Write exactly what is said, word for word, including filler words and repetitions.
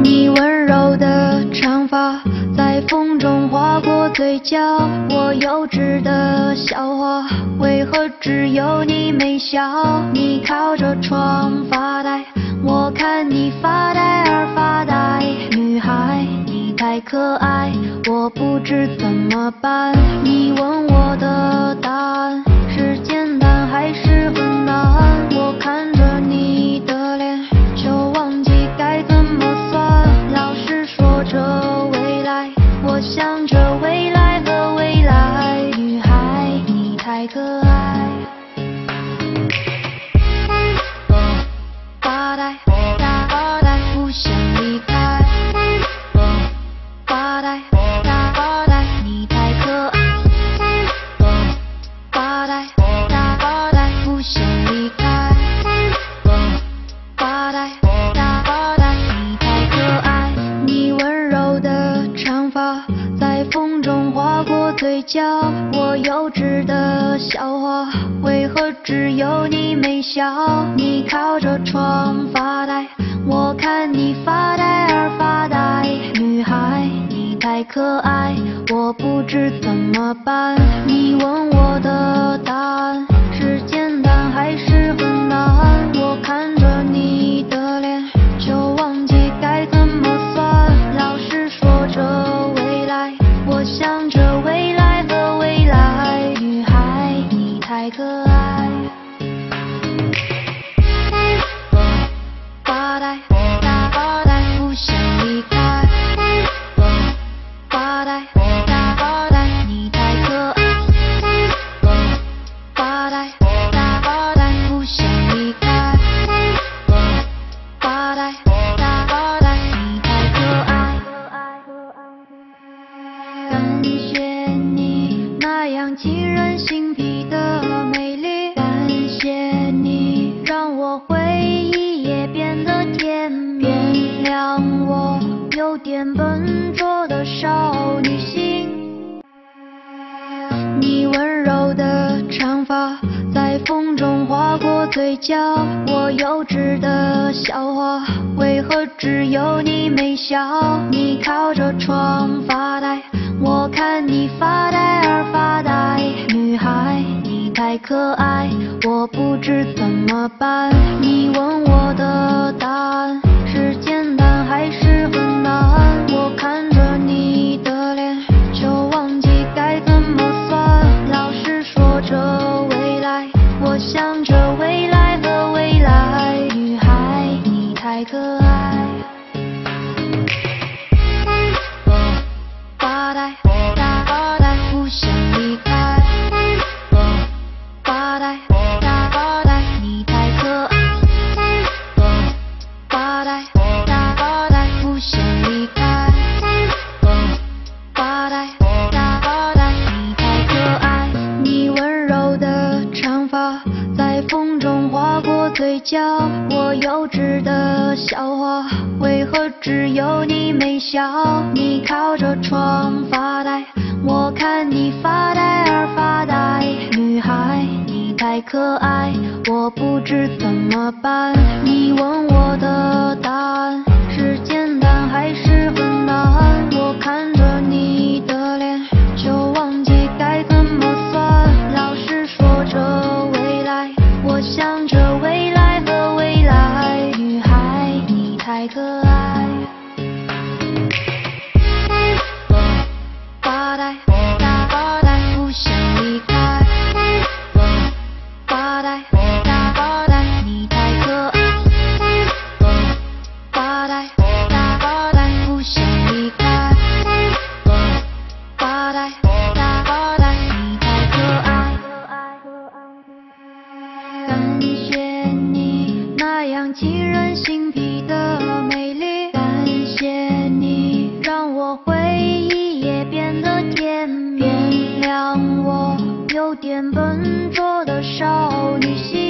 你温柔的长发在风中划过嘴角，我幼稚的笑话，为何只有你没笑？你靠着窗发呆，我看你发呆而发呆。女孩，你太可爱，我不知怎么办。你问我的答案是简单还是很难？我看着你的脸，就忘记该怎么算。老师说着未来，我想着未来和未来。女孩，你太可爱。发呆，发呆，不想离开。发呆，发呆，你太可爱。发呆，发呆，不想离开。发呆，发呆，你太可爱。你温柔的长发在风中划过嘴角，我幼稚的笑话，为何只有你没笑？你靠着窗发呆，我看你发呆而发呆。女孩，你太可爱，我不知怎么办。你问我的答案是简单还是很难？我看着你的脸，就忘记该怎么算。老师说着未来，我想着未来和未来。女孩，你太可爱。发呆，发呆，不想离开。发呆，发呆，你太可爱。发呆，发呆，不想离开。发呆，发呆，你太可爱。感谢你那样沁人心脾的美丽，感谢你让我回忆也变得甜蜜，原谅我有点笨拙的少女心。你温柔的长发在风中划过嘴角，我幼稚的笑话，为何只有你没笑？你靠着窗发呆，我看你发呆而发呆。女孩，你太可爱，我不知怎么办。你问我的答案是简单还是很难？我看着你的脸，就忘记该怎么算。老师说着未来，我想着未来和未来。女孩，你太可爱。发呆，发呆，不想离开。发呆，发呆，你太可爱。发呆，发呆，不想离开。发呆，发呆，你太可爱。你温柔的长发在风中划过嘴角，我幼稚的笑话，为何只有你没笑？你靠着窗发呆，我看你发呆而发呆。女孩，你太可爱，我不知怎么办。你问我的答案是简单还是很难？我看着你的脸，就忘记该怎么算。老师说着未来，我想着未来和未来。女孩，你太可爱。发呆，发呆，不想离开。发呆，发呆，你太可爱。发呆，发呆，不想离开。发呆，发呆，你太可爱。感谢你那样沁人心脾的美丽，感谢你让我回忆也变得甜蜜，原谅我有点笨拙的少女心。